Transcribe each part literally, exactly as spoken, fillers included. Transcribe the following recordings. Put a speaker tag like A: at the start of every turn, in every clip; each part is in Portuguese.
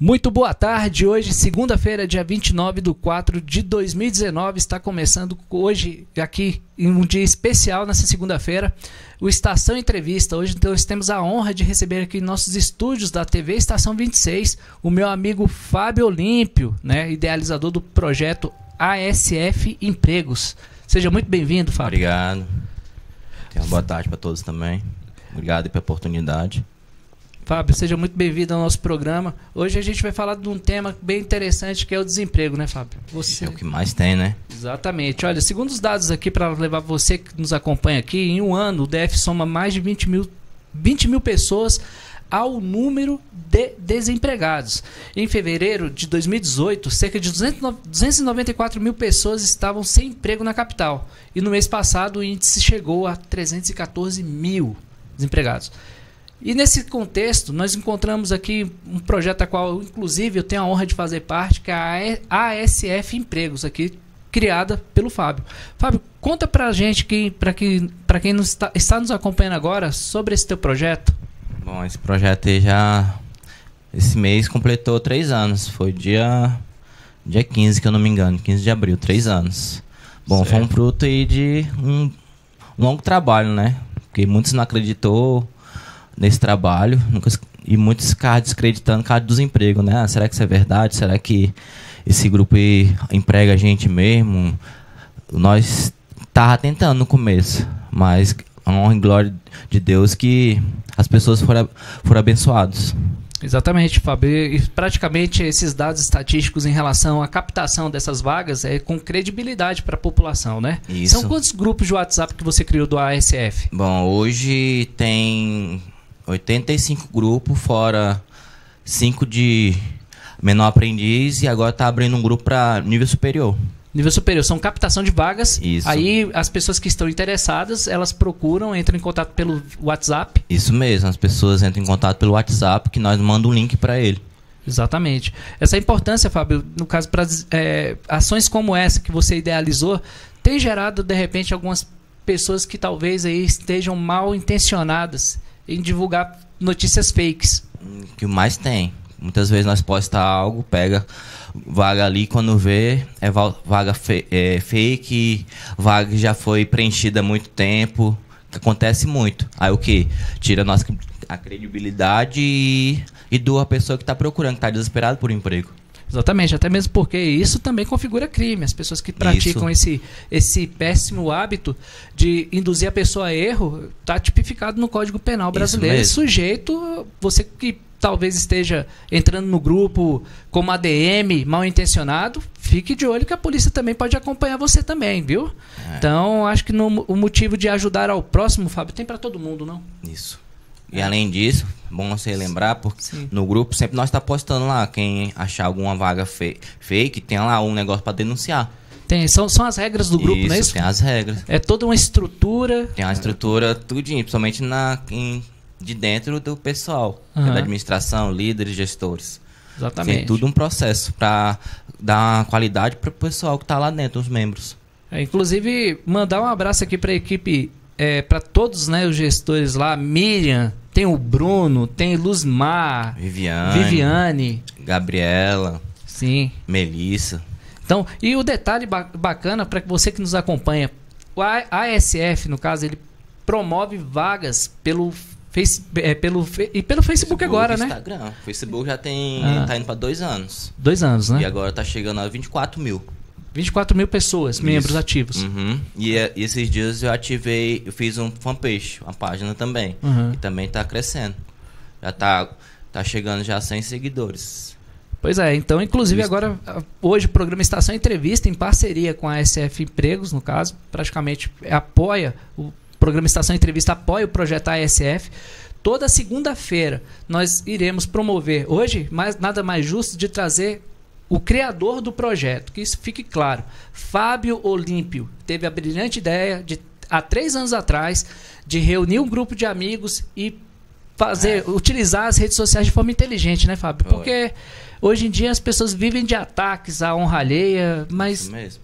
A: Muito boa tarde, hoje segunda-feira, dia vinte e nove de quatro de dois mil e dezenove, está começando hoje aqui em um dia especial nessa segunda-feira, o Estação Entrevista. Hoje nós temos a honra de receber aqui em nossos estúdios da T V Estação vinte e seis o meu amigo Fábio Olímpio, né, idealizador do projeto A S F Empregos. Seja muito bem-vindo, Fábio.
B: Obrigado. Uma boa tarde para todos também. Obrigado pela oportunidade.
A: Fábio, seja muito bem-vindo ao nosso programa. Hoje a gente vai falar de um tema bem interessante, que é o desemprego, né, Fábio? Você...
B: É o que mais tem, né?
A: Exatamente. Olha, segundo os dados aqui, para levar você que nos acompanha aqui, em um ano o D F soma mais de vinte mil, vinte mil pessoas ao número de desempregados. Em fevereiro de dois mil e dezoito, cerca de duzentos e noventa e quatro mil pessoas estavam sem emprego na capital. E no mês passado o índice chegou a trezentos e quatorze mil desempregados. E nesse contexto, nós encontramos aqui um projeto a qual, inclusive, eu tenho a honra de fazer parte, que é a A S F Empregos, aqui, criada pelo Fábio. Fábio, conta pra gente, que, pra, que, pra quem nos está, está nos acompanhando agora, sobre esse teu projeto.
B: Bom, esse projeto aí já, esse mês completou três anos. Foi dia, dia quinze, que eu não me engano, quinze de abril, três anos. Bom, certo. Foi um fruto aí de um, um longo trabalho, né? Porque muitos não acreditou nesse trabalho, nunca, e muitos ficaram descreditando por causa do desemprego, né? Ah, será que isso é verdade? Será que esse grupo aí emprega a gente mesmo? Nós tava tentando no começo, mas a honra e glória de Deus que as pessoas foram, foram abençoadas.
A: Exatamente, Fábio. E praticamente esses dados estatísticos em relação à captação dessas vagas é com credibilidade para a população, né?
B: Isso.
A: São quantos grupos de WhatsApp que você criou do A S F?
B: Bom, hoje tem oitenta e cinco grupos, fora cinco de menor aprendiz, e agora está abrindo um grupo para nível superior.
A: Nível superior, são captação de vagas.
B: Isso.
A: Aí as pessoas que estão interessadas, elas procuram, entram em contato pelo WhatsApp.
B: Isso mesmo, as pessoas entram em contato pelo WhatsApp, que nós mandamos um link para ele.
A: Exatamente. Essa importância, Fábio, no caso, para é, ações como essa que você idealizou, tem gerado, de repente, algumas pessoas que talvez aí estejam mal intencionadas em divulgar notícias fakes.
B: O que mais tem. Muitas vezes nós postamos algo, pega vaga ali, quando vê, é vaga fe é, fake, vaga que já foi preenchida há muito tempo, que acontece muito. Aí o que? Tira a nossa a credibilidade e, e doa a pessoa que está procurando, que está desesperada por emprego.
A: Exatamente, até mesmo porque isso também configura crime. As pessoas que praticam esse, esse péssimo hábito de induzir a pessoa a erro está tipificado no Código Penal brasileiro. E sujeito, você que talvez esteja entrando no grupo como A D M, mal intencionado, fique de olho que a polícia também pode acompanhar você também, viu? É. Então, acho que no, o motivo de ajudar ao próximo, Fábio, tem para todo mundo, não?
B: Isso. E além disso, bom você lembrar, porque
A: Sim.
B: no grupo sempre nós tá postando lá, quem achar alguma vaga fe fake, tem lá um negócio para denunciar.
A: Tem, são, são as regras do grupo,
B: isso,
A: não é isso?
B: Tem as regras.
A: É toda uma estrutura.
B: Tem uma estrutura tudinho, principalmente na, em, de dentro do pessoal,
A: Uhum.
B: da administração, líderes, gestores.
A: Exatamente.
B: Tem tudo um processo para dar uma qualidade para o pessoal que tá lá dentro, os membros.
A: É, inclusive, mandar um abraço aqui para a equipe, é, para todos, né, os gestores lá, Miriam, tem o Bruno, tem Luzmar,
B: Viviane,
A: Viviane,
B: Gabriela,
A: sim,
B: Melissa.
A: Então, e o detalhe ba bacana para você que nos acompanha, o A S F, no caso, ele promove vagas pelo Face, é, pelo e pelo Facebook, Facebook agora, né?
B: Instagram. O Facebook já tem
A: ah.
B: tá indo para dois anos.
A: Dois anos, né?
B: E agora tá chegando a vinte e quatro mil.
A: vinte e quatro mil pessoas,
B: Isso.
A: membros ativos.
B: Uhum. E, e esses dias eu ativei, eu fiz um fanpage, uma página também.
A: Uhum.
B: E também tá crescendo. Já tá, tá chegando já a cem seguidores.
A: Pois é, então, inclusive, Isso. agora, hoje o programa Estação Entrevista, em parceria com a A S F Empregos, no caso, praticamente apoia, o programa Estação Entrevista apoia o projeto A S F. Toda segunda-feira nós iremos promover, hoje, mais, nada mais justo de trazer o criador do projeto, que isso fique claro. Fábio Olímpio teve a brilhante ideia, de, há três anos atrás, de reunir um grupo de amigos e fazer, é. utilizar as redes sociais de forma inteligente, né, Fábio? Porque hoje em dia as pessoas vivem de ataques à honra alheia, mas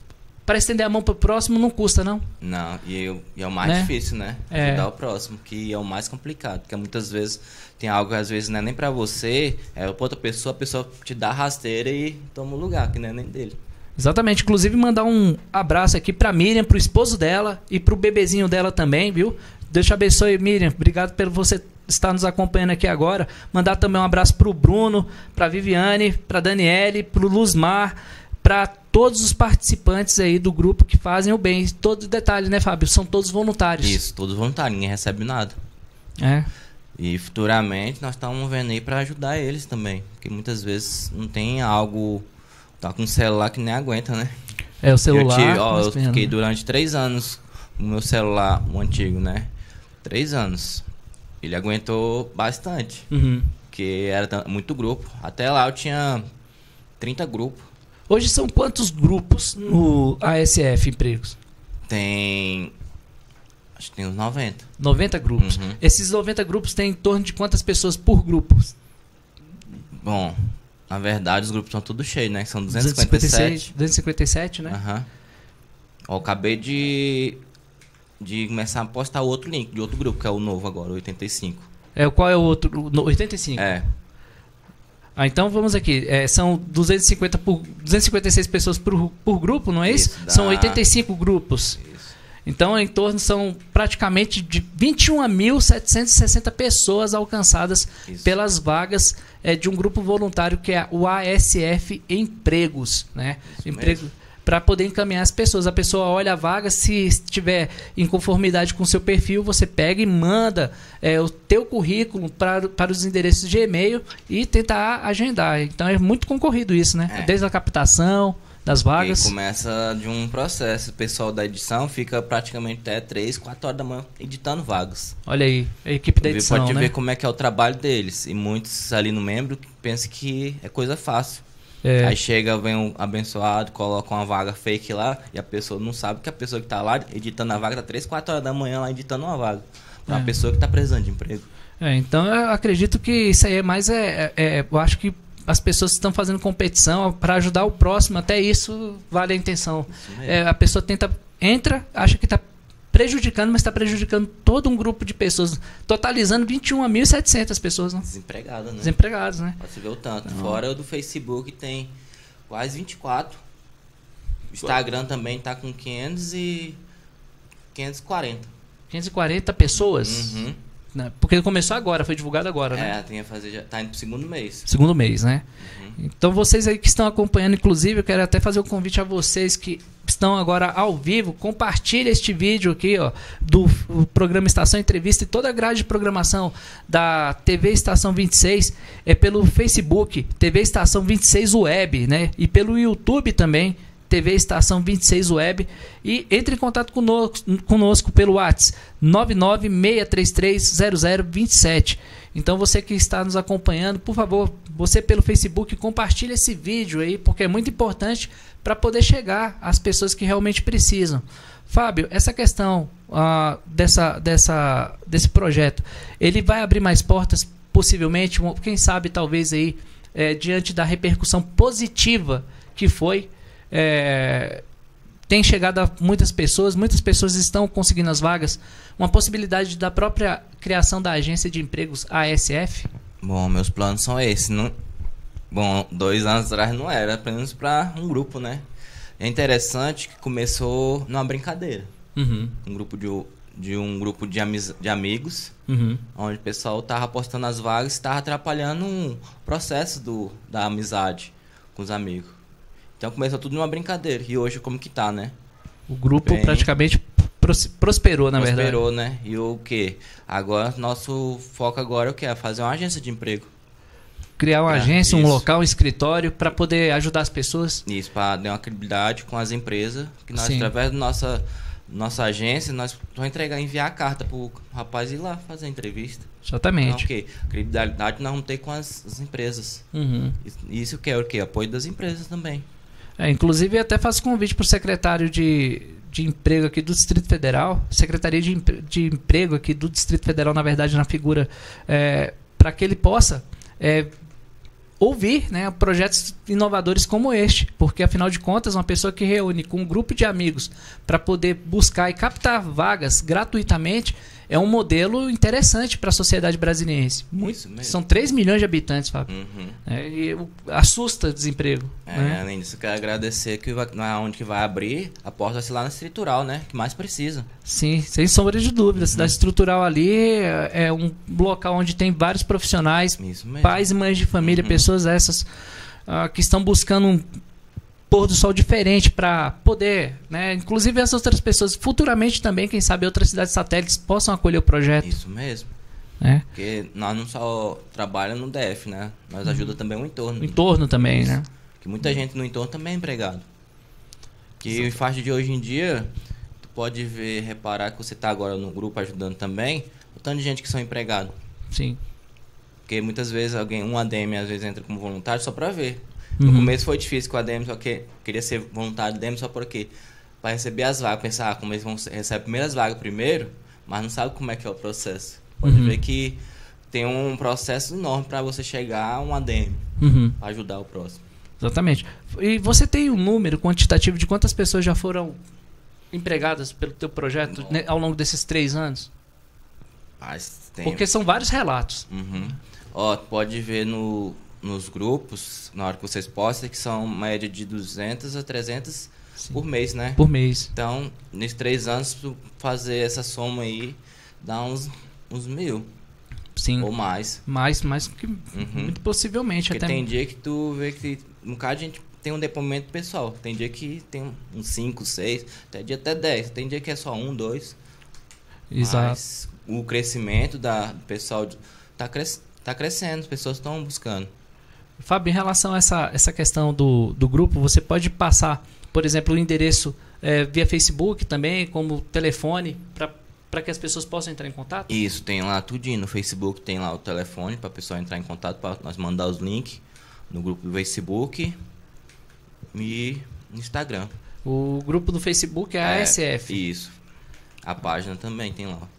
A: para estender a mão pro próximo não custa, não?
B: Não, e, eu, e é o mais
A: Né?
B: difícil, né?
A: É.
B: Ajudar o próximo, que é o mais complicado. Porque muitas vezes tem algo que às vezes não é nem pra você, é pra outra pessoa, a pessoa te dá a rasteira e toma o lugar, que não é nem dele.
A: Exatamente. Inclusive, mandar um abraço aqui pra Miriam, pro esposo dela e pro bebezinho dela também, viu? Deus te abençoe, Miriam. Obrigado por você estar nos acompanhando aqui agora. Mandar também um abraço pro Bruno, pra Viviane, pra Daniele, pro Luzmar, pra todos os participantes aí do grupo que fazem o bem. Todo detalhe, né, Fábio? São todos voluntários.
B: Isso, todos voluntários, ninguém recebe nada.
A: É.
B: E futuramente nós estamos vendo aí pra ajudar eles também. Porque muitas vezes não tem algo. Tá com um celular que nem aguenta, né?
A: É, o celular.
B: Eu, tive, ó,
A: mas
B: eu
A: pena,
B: fiquei
A: né?
B: durante três anos com o meu celular, o antigo, né? Três anos. Ele aguentou bastante.
A: Uhum.
B: Porque era tan- muito grupo. Até lá eu tinha trinta grupos.
A: Hoje são quantos grupos no A S F Empregos?
B: Tem. Acho que tem uns noventa.
A: noventa grupos.
B: Uhum.
A: Esses noventa grupos têm em torno de quantas pessoas por grupo?
B: Bom, na verdade os grupos são tudo cheios, né? São duzentos e cinquenta e sete.
A: duzentos e cinquenta e sete, né?
B: Aham. Ó, eu acabei de. De começar a postar outro link de outro grupo, que é o novo agora, oitenta e cinco.
A: É, qual é o outro? No- oitenta e cinco.
B: É.
A: Ah, então vamos aqui. É, são duzentos e cinquenta por, duzentos e cinquenta e seis pessoas por, por grupo, não é isso?
B: Isso, dá-
A: São oitenta e cinco grupos.
B: Isso.
A: Então, em torno, são praticamente de vinte e um mil setecentas e sessenta pessoas alcançadas
B: Isso.
A: pelas vagas é, de um grupo voluntário que é o A S F Empregos, né?
B: Isso
A: Emprego
B: mesmo.
A: para poder encaminhar as pessoas. A pessoa olha a vaga, se estiver em conformidade com o seu perfil, você pega e manda é, o teu currículo para, para os endereços de e-mail e tentar agendar. Então é muito concorrido isso, né?
B: É.
A: Desde a captação das vagas.
B: E começa de um processo. O pessoal da edição fica praticamente até três, quatro horas da manhã editando vagas.
A: Olha aí, a equipe da edição,
B: Pode
A: né?
B: ver como é que é o trabalho deles. E muitos ali no membro pensam que é coisa fácil.
A: É.
B: Aí chega, vem um abençoado, coloca uma vaga fake lá e a pessoa não sabe que a pessoa que tá lá editando a vaga tá três, quatro horas da manhã lá editando uma vaga. Pra uma
A: É.
B: pessoa que tá precisando de emprego.
A: É, então eu acredito que isso aí é mais é, é- é- eu acho que as pessoas estão fazendo competição para ajudar o próximo, até isso vale a intenção.
B: Isso mesmo.
A: É, a pessoa tenta, entra, acha que está prejudicando, mas está prejudicando todo um grupo de pessoas, totalizando vinte e um mil e setecentas pessoas, né?
B: Desempregado, né?
A: Desempregados, né?
B: Pra você ver o tanto.
A: Não.
B: Fora o do Facebook tem quase vinte e quatro. O Instagram também tá com quinhentos e quinhentos e quarenta.
A: quinhentas e quarenta pessoas,
B: Uhum.
A: né? Porque começou agora, foi divulgado agora, né?
B: É, tem que fazer, já tá indo pro segundo mês.
A: Segundo mês, né?
B: Uhum.
A: Então vocês aí que estão acompanhando, inclusive, eu quero até fazer um convite a vocês que estão agora ao vivo, compartilhe este vídeo aqui, ó, do o programa Estação Entrevista e toda a grade de programação da T V Estação vinte e seis, é pelo Facebook, T V Estação vinte e seis Web, né? E pelo YouTube também, T V Estação vinte e seis Web, e entre em contato conosco, conosco pelo WhatsApp nove nove seis três três zero zero dois sete. Então você que está nos acompanhando, por favor, você pelo Facebook, compartilhe esse vídeo aí, porque é muito importante para poder chegar às pessoas que realmente precisam. Fábio, essa questão ah, dessa, dessa, desse projeto, ele vai abrir mais portas, possivelmente, um- quem sabe talvez aí, eh, diante da repercussão positiva que foi, é, tem chegado a muitas pessoas, muitas pessoas estão conseguindo as vagas, uma possibilidade da própria criação da agência de empregos A S F?
B: Bom, meus planos são esses. Não... Bom, dois anos atrás não era, apenas para um grupo, né? É interessante que começou numa brincadeira.
A: Uhum,
B: Um grupo de, de um grupo de, amiz, de amigos,
A: uhum,
B: onde o pessoal tava postando as vagas e tava atrapalhando um processo do, da amizade com os amigos. Então começou tudo numa brincadeira. E hoje como que tá, né?
A: o grupo
B: Bem,
A: praticamente pros- prosperou, na
B: Prosperou,
A: verdade.
B: né? E o quê? Agora, nosso foco agora é o quê? É fazer uma agência de emprego.
A: Criar uma
B: É,
A: agência, um
B: isso.
A: local, um escritório para poder ajudar as pessoas.
B: Isso, para dar uma credibilidade com as empresas. Que nós,
A: Sim.
B: através da nossa, nossa agência, nós vamos entregar, enviar a carta pro rapaz ir lá fazer a entrevista. Então,
A: Exatamente.
B: o quê? Credibilidade nós vamos ter com as, as empresas.
A: Uhum.
B: Isso- Isso que é o quê? Apoio das empresas também.
A: É, inclusive, eu até faço convite para o secretário de, de Emprego aqui do Distrito Federal, Secretaria de, Empre- de Emprego aqui do Distrito Federal, na verdade, na figura, para que ele possa é, ouvir, né, projetos inovadores como este, porque afinal de contas uma pessoa que reúne com um grupo de amigos para poder buscar e captar vagas gratuitamente é um modelo interessante para a sociedade brasileira. Muito, são três milhões de habitantes, Fábio. Uhum. É, e o, assusta o desemprego.
B: É,
A: né?
B: Além disso, quero agradecer que vai, onde que vai abrir, a porta vai ser lá na estrutural, né? Que mais precisa.
A: Sim, sem sombra de dúvida. A cidade uhum. estrutural ali é, é um local onde tem vários profissionais, pais e mães de família, uhum. pessoas essas uh, que estão buscando um pôr do sol diferente para poder, né? Inclusive essas outras pessoas futuramente também, quem sabe outras cidades satélites possam acolher o projeto.
B: Isso mesmo.
A: É.
B: Porque nós não só trabalhamos no D F, né? Nós uhum. ajuda também o entorno.
A: O entorno também,
B: Isso.
A: né?
B: Que muita gente no entorno também é empregado. Que em faixa de hoje em dia, tu pode ver, reparar que você está agora no grupo ajudando também, o tanto de gente que são empregados.
A: Sim.
B: Porque muitas vezes alguém, um A D M às vezes entra como voluntário só para ver. No uhum. começo foi difícil com a A D M, só que queria ser voluntário de A D M só porque para receber as vagas, pensar, ah, como eles vão receber primeiras vagas primeiro, mas não sabe como é que é o processo. Pode uhum. ver que tem um processo enorme para você chegar a um A D M, uhum. para ajudar o próximo.
A: Exatamente. E você tem um número quantitativo de quantas pessoas já foram empregadas pelo teu projeto né, ao longo desses três anos?
B: Mas tem...
A: Porque são vários relatos.
B: Uhum. Ó, pode ver no... nos grupos, na hora que vocês postam, que são média de duzentos a trezentos Sim. por mês, né?
A: Por mês.
B: Então, nesses três anos, fazer essa soma aí, dá uns, uns mil.
A: Sim.
B: Ou mais.
A: Mais, mais que uhum. muito possivelmente.
B: Porque
A: até...
B: tem dia que tu vê que, no caso, a gente tem um depoimento pessoal. Tem dia que tem uns cinco, seis, tem dia até dez. Tem dia que é só um, dois.
A: Exato.
B: Mas o crescimento da, do pessoal tá, cres, tá crescendo, as pessoas estão buscando.
A: Fábio, em relação a essa, essa questão do, do grupo, você pode passar, por exemplo, o endereço é, via Facebook também, como telefone, para que as pessoas possam entrar em contato?
B: Isso, tem lá tudinho. No Facebook tem lá o telefone para a pessoa entrar em contato, para nós mandar os links no grupo do Facebook e no Instagram.
A: O grupo do Facebook é a
B: é,
A: A S F.
B: Isso. A página também tem lá.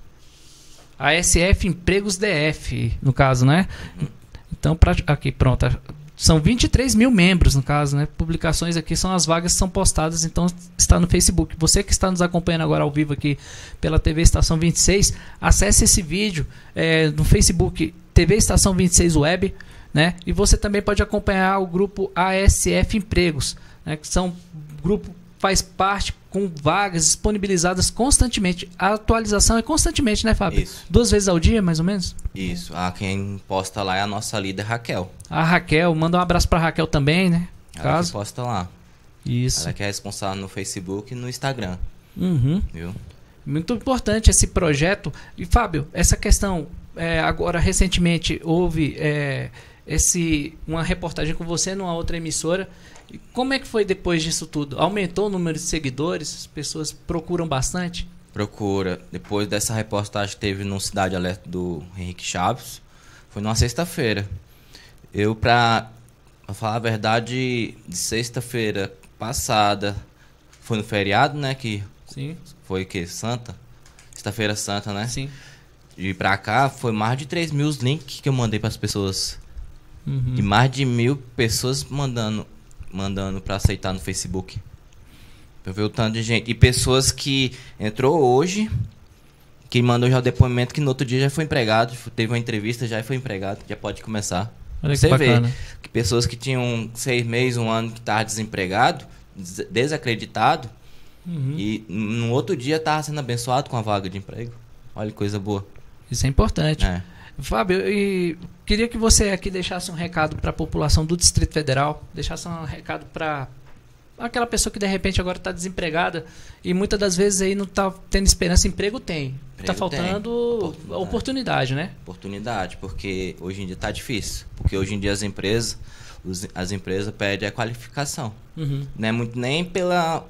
A: A S F Empregos D F, no caso, né? Uhum. Então, pra, aqui, pronto. São vinte e três mil membros, no caso, né? Publicações aqui são as vagas que são postadas, então está no Facebook. Você que está nos acompanhando agora ao vivo aqui pela T V Estação vinte e seis, acesse esse vídeo é, no Facebook T V Estação vinte e seis Web, né? E você também pode acompanhar o grupo A S F Empregos, né? Que são grupo faz parte com vagas disponibilizadas constantemente. A atualização é constantemente, né, Fábio?
B: Isso.
A: Duas vezes ao dia, mais ou menos?
B: Isso. Ah, quem posta lá é a nossa líder, Raquel.
A: A Raquel, manda um abraço para a Raquel também, né?
B: Ela
A: caso.
B: que posta lá.
A: Isso.
B: Ela que é responsável no Facebook e no Instagram.
A: Uhum.
B: Viu?
A: Muito importante esse projeto. E, Fábio, essa questão, é, agora recentemente houve é, esse, uma reportagem com você numa outra emissora. Como é que foi depois disso tudo? Aumentou o número de seguidores? As pessoas procuram bastante?
B: Procura. Depois dessa reportagem que teve no Cidade Alerta do Henrique Chaves, foi numa sexta-feira. Eu, pra, pra falar a verdade, de sexta-feira passada, foi no feriado, né? Que
A: Sim.
B: Foi o quê? Santa? Sexta-feira Santa, né?
A: Sim.
B: De pra cá, foi mais de três mil os links que eu mandei pras pessoas.
A: Uhum.
B: E mais de mil pessoas mandando... mandando para aceitar no Facebook. Eu vi o tanto de gente. E pessoas que entrou hoje, que mandou já o depoimento que no outro dia já foi empregado, teve uma entrevista, já foi empregado, já pode começar.
A: Olha
B: Você
A: que
B: vê
A: bacana.
B: que pessoas que tinham seis meses, um ano que estavam desempregado, des desacreditado, uhum. e no outro dia estava sendo abençoado com a vaga de emprego. Olha que coisa boa.
A: Isso é importante.
B: É.
A: Fábio, e queria que você aqui deixasse um recado para a população do Distrito Federal, deixasse um recado para aquela pessoa que de repente agora está desempregada e muitas das vezes aí não está tendo esperança. Emprego tem, está faltando oportunidade. oportunidade, né?
B: Oportunidade, porque hoje em dia está difícil, porque hoje em dia as empresas, os, as empresas pedem a qualificação, uhum. não é muito nem pela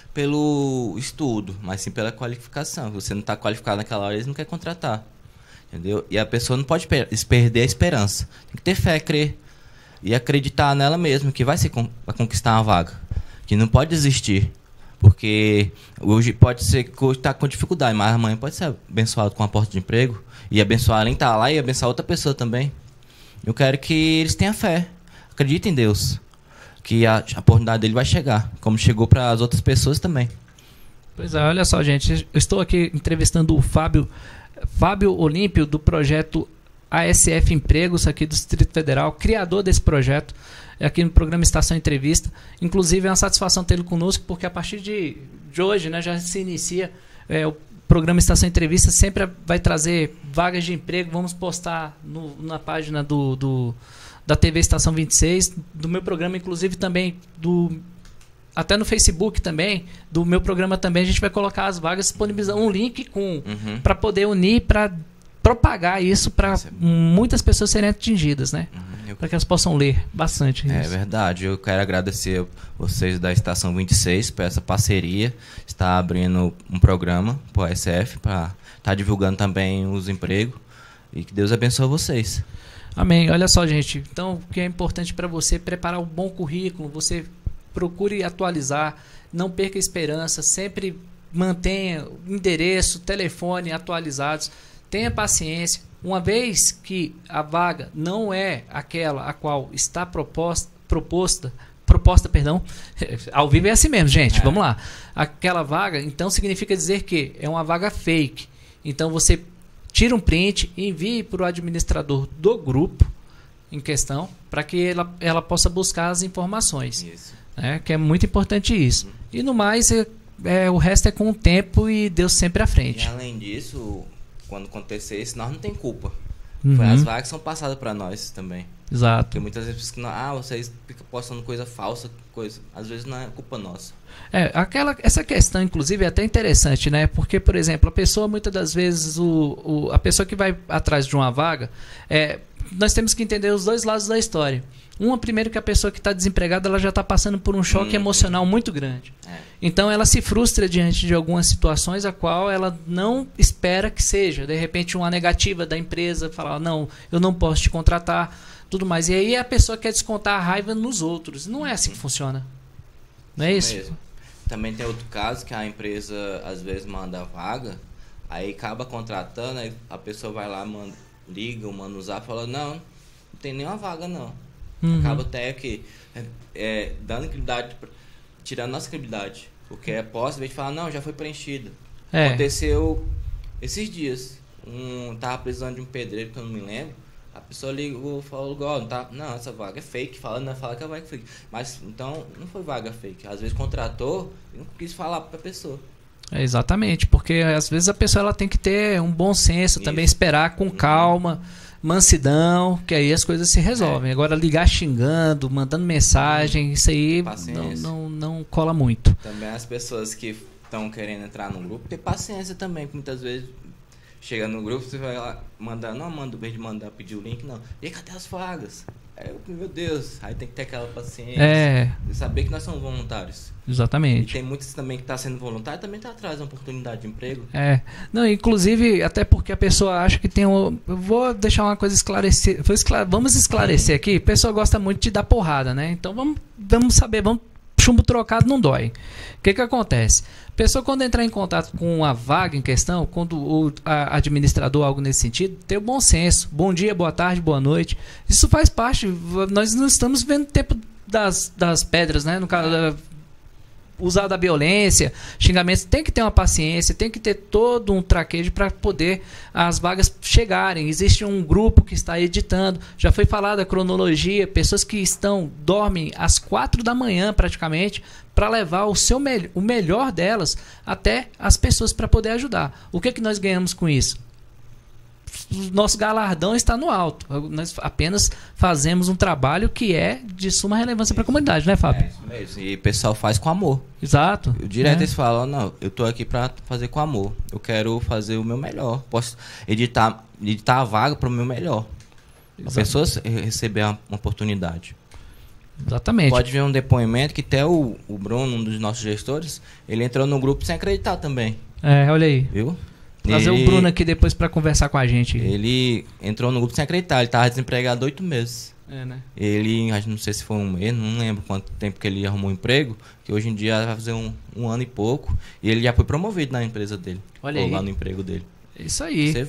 B: pelo estudo, mas sim pela qualificação. Se você não está qualificado naquela hora, eles não querem contratar. Entendeu? E a pessoa não pode per perder a esperança. Tem que ter fé, crer. E acreditar nela mesma, que vai, ser con vai conquistar uma vaga. Que não pode desistir. Porque hoje pode ser que hoje está com dificuldade, mas amanhã pode ser abençoado com a porta de emprego. E abençoar além de estar lá e abençoar outra pessoa também. Eu quero que eles tenham fé, acreditem em Deus, que a, a oportunidade dele vai chegar, como chegou para as outras pessoas também.
A: Pois é, olha só, gente, eu estou aqui entrevistando o Fábio, Fábio Olímpio, do projeto A S F Empregos, aqui do Distrito Federal, criador desse projeto, aqui no programa Estação Entrevista. Inclusive é uma satisfação tê-lo conosco, porque a partir de, de hoje, né, já se inicia é, o programa Estação Entrevista, sempre vai trazer vagas de emprego. Vamos postar no, na página do, do, da T V Estação vinte e seis, do meu programa, inclusive também do... até no Facebook também, do meu programa também, a gente vai colocar as vagas, disponibilizar um link com
B: Uhum.
A: para poder unir, para propagar isso para muitas pessoas serem atingidas, né?
B: Uhum.
A: Para que elas possam ler bastante.
B: É
A: isso.
B: verdade, eu quero agradecer vocês da Estação vinte e seis por essa parceria, está abrindo um programa para o A S F, para estar tá divulgando também os empregos, e que Deus abençoe vocês.
A: Amém. Olha só, gente, então o que é importante para você preparar um bom currículo, você procure atualizar, não perca a esperança, sempre mantenha endereço, telefone atualizados, tenha paciência. Uma vez que a vaga não é aquela a qual está proposta, proposta, proposta, perdão, ao vivo é assim mesmo, gente, é. Vamos lá. Aquela vaga, então, significa dizer que é uma vaga fake. Então, você tira um print, envie para o administrador do grupo em questão, para que ela, ela possa buscar as informações. Isso. É, que é muito importante isso. Uhum. E no mais, é, é, o resto é com o tempo e Deus sempre à frente.
B: E além disso, quando acontecer isso, nós não tem culpa.
A: Uhum.
B: As vagas são passadas para nós também.
A: Exato.
B: Porque muitas vezes não, ah, vocês ficam postando coisa falsa, coisa. Às vezes não é culpa nossa.
A: É, aquela, essa questão, inclusive, é até interessante, né? Porque, por exemplo, a pessoa, muitas das vezes, o, o, a pessoa que vai atrás de uma vaga, é, nós temos que entender os dois lados da história. Uma, primeiro, que a pessoa que está desempregada, ela já está passando por um choque hum, emocional muito grande. É. Então, ela se frustra diante de algumas situações a qual ela não espera que seja. De repente, uma negativa da empresa, falar, não, eu não posso te contratar, tudo mais. E aí a pessoa quer descontar a raiva nos outros. Não é assim que funciona. Não é isso?
B: Mesmo. Também tem outro caso que a empresa, às vezes, manda vaga, aí acaba contratando, aí a pessoa vai lá, manda, liga, manda usar, fala, não, não tem nenhuma vaga, não. Uhum. Acaba até que é, é, dando credibilidade, tirando nossa credibilidade. Porque é posse, em vez de falar, não, já foi preenchido. É. Aconteceu esses dias. Um, tava precisando de um pedreiro, que eu não me lembro. A pessoa ligou e falou, oh, não, tá, não, essa vaga é fake. Fala, não, fala que a vaga é fake. Mas então não foi vaga fake. Às vezes contratou e não quis falar pra pessoa.
A: É, exatamente, porque às vezes a pessoa ela tem que ter um bom senso, isso. Também esperar com calma. Mansidão, que aí as coisas se resolvem. É. Agora ligar xingando, mandando mensagem, isso aí não, não, não cola muito.
B: Também as pessoas que estão querendo entrar no grupo, ter paciência também, que muitas vezes chega no grupo, você vai lá mandar, não manda o vez de mandar pedir o link, não. E cadê as vagas? Aí, meu Deus, aí tem que ter aquela paciência.
A: É.
B: E saber que nós somos voluntários.
A: Exatamente.
B: E tem muitos também que estão tá sendo voluntário, também está atrás de uma oportunidade de emprego.
A: É. Não, inclusive, até porque a pessoa acha que tem um... Eu vou deixar uma coisa esclarecer. Vamos esclarecer aqui. A pessoa gosta muito de dar porrada, né? Então vamos, vamos saber, vamos... Chumbo trocado não dói. O que que acontece? A pessoa, quando entrar em contato com a vaga em questão, quando o a, administrador, algo nesse sentido, ter o bom senso. Bom dia, boa tarde, boa noite. Isso faz parte. Nós não estamos vendo o tempo das, das pedras, né? No caso da... usar da violência, xingamentos, tem que ter uma paciência, tem que ter todo um traquejo para poder as vagas chegarem. Existe um grupo que está editando, já foi falada a cronologia, pessoas que estão, dormem às quatro da manhã praticamente, para levar o, seu me o melhor delas até as pessoas para poder ajudar. O que, que nós ganhamos com isso? O nosso galardão está no alto. Nós apenas fazemos um trabalho que é de suma relevância para a comunidade, né, Fábio?
B: É isso mesmo. E o pessoal faz com amor.
A: Exato.
B: Eu, direto
A: é.
B: Eles falam, não, eu tô aqui para fazer com amor. Eu quero fazer o meu melhor. Posso editar, editar a vaga para o meu melhor. As pessoas receber uma oportunidade.
A: Exatamente.
B: Pode ver um depoimento que até o, o Bruno, um dos nossos gestores, ele entrou no grupo sem acreditar também.
A: É, olha aí.
B: Viu?
A: Trazer ele, o Bruno aqui depois para conversar com a gente.
B: Ele entrou no grupo sem acreditar. Ele estava desempregado oito meses.
A: É, né?
B: Ele, não sei se foi um mês, não lembro quanto tempo que ele arrumou um emprego, que hoje em dia vai fazer um, um ano e pouco. E ele já foi promovido na empresa dele.
A: Olha
B: ou
A: aí.
B: lá no emprego dele.
A: Isso aí.
B: Você vê.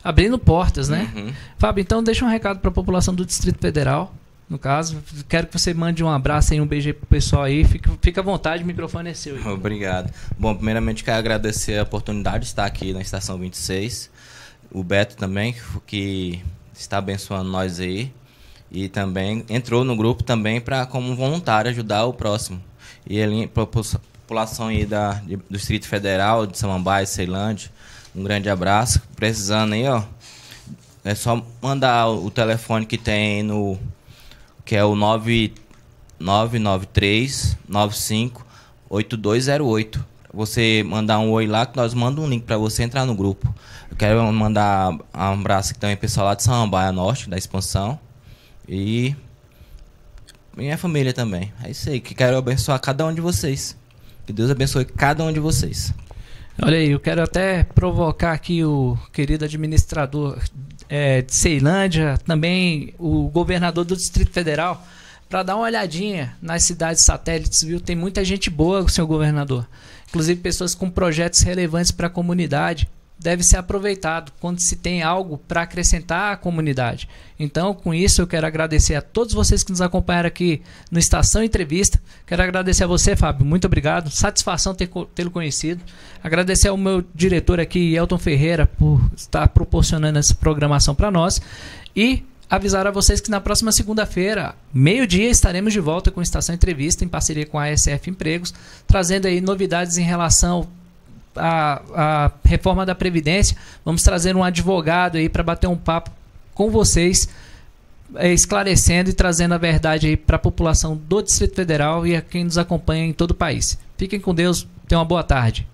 A: abrindo portas, né?
B: Uhum.
A: Fábio, então deixa um recado para a população do Distrito Federal. No caso, quero que você mande um abraço e um beijo aí pro pessoal aí. Fica, fica à vontade, o microfone é seu aí.
B: Obrigado. Bom, primeiramente quero agradecer a oportunidade de estar aqui na Estação vinte e seis. O Beto também, que está abençoando nós aí. E também entrou no grupo também para, como voluntário, ajudar o próximo. E ele, a população aí da, de, do Distrito Federal, de Samambaia, Ceilândia, um grande abraço. Precisando aí, ó, é só mandar o, o telefone que tem no... que é o nove nove três nove cinco oito dois zero oito. Você mandar um oi lá que nós mandamos um link para você entrar no grupo. Eu quero mandar um abraço aqui também pessoal lá de Samambaia Norte, da expansão. E minha família também. É isso aí, que quero abençoar cada um de vocês. Que Deus abençoe cada um de vocês.
A: Olha aí, eu quero até provocar aqui o querido administrador é, de Ceilândia, também o governador do Distrito Federal, para dar uma olhadinha nas cidades satélites, viu? Tem muita gente boa, senhor governador. Inclusive pessoas com projetos relevantes para a comunidade. Deve ser aproveitado quando se tem algo para acrescentar à comunidade. Então, com isso, eu quero agradecer a todos vocês que nos acompanharam aqui no Estação Entrevista. Quero agradecer a você, Fábio. Muito obrigado. Satisfação ter tê-lo conhecido. Agradecer ao meu diretor aqui, Elton Ferreira, por estar proporcionando essa programação para nós. E avisar a vocês que na próxima segunda-feira, meio-dia, estaremos de volta com a Estação Entrevista, em parceria com a A S F Empregos, trazendo aí novidades em relação A, a reforma da Previdência. Vamos trazer um advogado aí para bater um papo com vocês, é, esclarecendo e trazendo a verdade aí para a população do Distrito Federal e a quem nos acompanha em todo o país. Fiquem com Deus, tenham uma boa tarde.